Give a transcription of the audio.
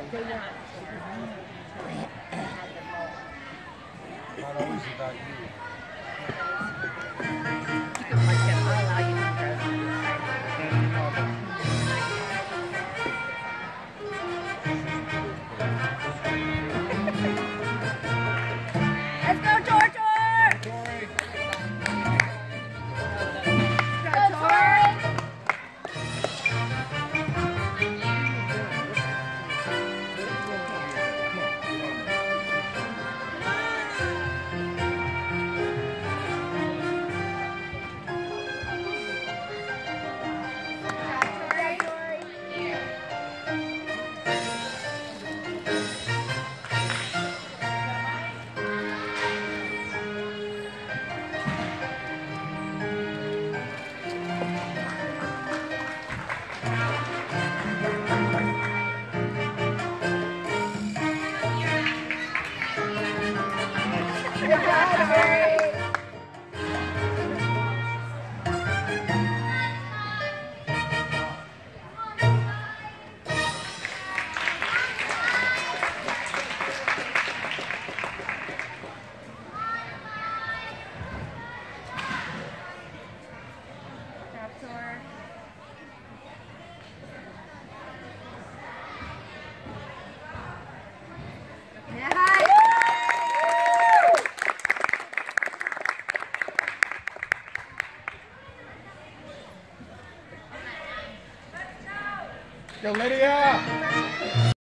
Not always about you. You can punch him. I'll allow you to throw him. Let's go, Tor! Tori. Go, Tori! Go, Lydia!